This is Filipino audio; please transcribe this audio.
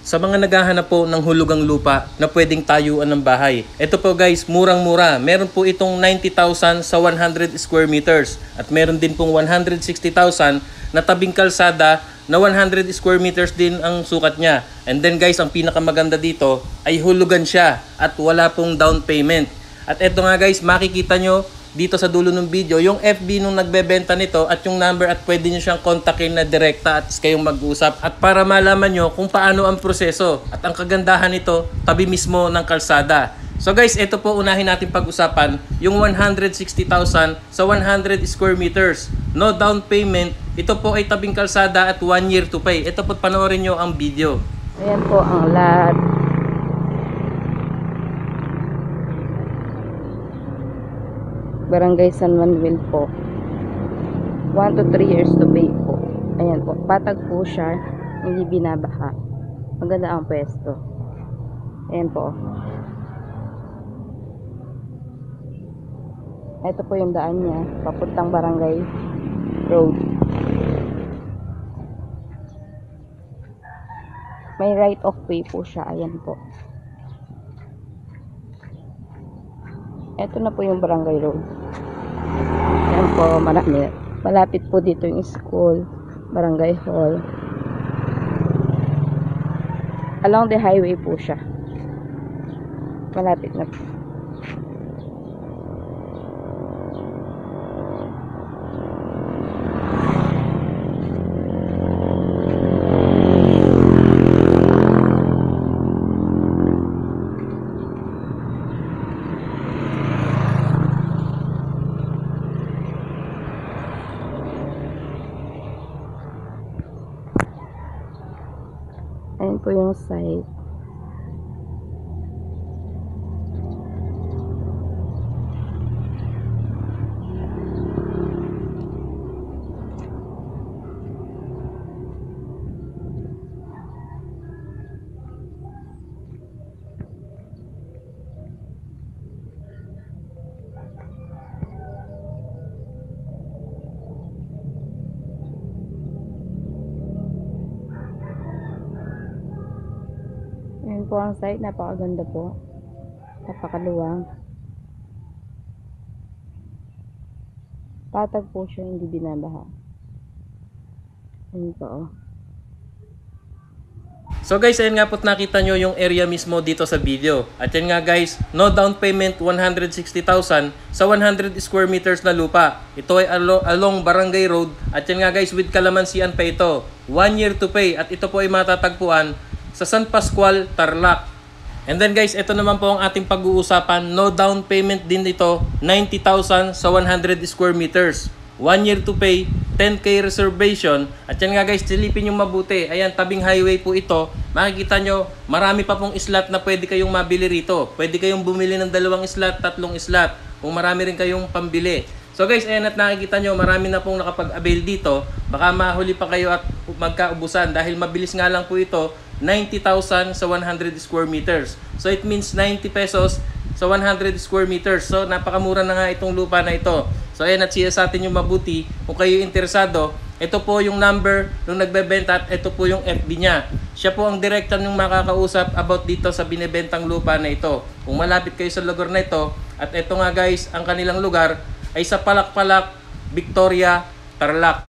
Sa mga naghahanap po ng hulugang lupa na pwedeng tayuan ng bahay, ito po guys, murang-mura. Meron po itong 90,000 sa 100 square meters. At meron din pong 160,000 na tabing kalsada na 100 square meters din ang sukat niya. And then guys, ang pinakamaganda dito ay hulugan siya at wala pong down payment. At ito nga guys, makikita nyo dito sa dulo ng video yung FB nung nagbebenta nito at yung number, at pwede nyo siyang kontakin na direkta at kayong mag-usap at para malaman nyo kung paano ang proseso. At ang kagandahan nito, tabi mismo ng kalsada. So guys, ito po unahin natin pag-usapan yung 160,000 sa 100 square meters. No down payment. Ito po ay tabing kalsada at 1 year to pay. Ito po, panoorin nyo ang video. Ayan po ang lot. Barangay San Manuel po. 1 to 3 years to pay po. Ayan po. Patag po siya. Hindi binabaha. Maganda ang pwesto. Ayan po. Ito po yung daan niya. Papuntang Barangay Road. May right of way po siya. Ayan po. Ito na po yung Barangay Road. Ayan po, marami. Malapit po dito yung school, Barangay Hall. Along the highway po siya. Malapit na po. Ayan po yung site. Ayan po ang site, napakaganda po. Napakaluwang. Patag po siya, hindi binabaha. Ayan po. So guys, ayan nga po't nakita nyo yung area mismo dito sa video. At yan nga guys, no down payment, 160,000 sa 100 square meters na lupa. Ito ay along Barangay Road. At yan nga guys, with kalamansian pa ito. 1 year to pay. At ito po ay matatagpuan sa San Pascual, Tarlac. And then guys, ito naman po ang ating pag-uusapan. No down payment din dito, 90,000 sa 100 square meters. 1 year to pay, 10K reservation. At yan nga guys, silipin nyo mabuti. Ayan, tabing highway po ito. Makikita nyo, marami pa pong slot na pwede kayong mabili rito. Pwede kayong bumili ng 2 slot, 3 slot. Kung marami rin kayong pambili. So guys, ayan at nakikita nyo, marami na pong nakapag-avail dito. Baka mahuli pa kayo at magkaubusan dahil mabilis nga lang po ito. 90,000 sa 100 square meters. So it means 90 pesos sa 100 square meters. So napakamura na nga itong lupa na ito. So ayan, at siya sa atin yung mabuti. Kung kayo interesado, ito po yung number nung nagbebenta at ito po yung FB niya. Siya po ang direkta yung makakausap about dito sa binebentang lupa na ito. Kung malapit kayo sa lugar na ito, at ito nga guys, ang kanilang lugar ay sa Palakpalak, Victoria, Tarlac.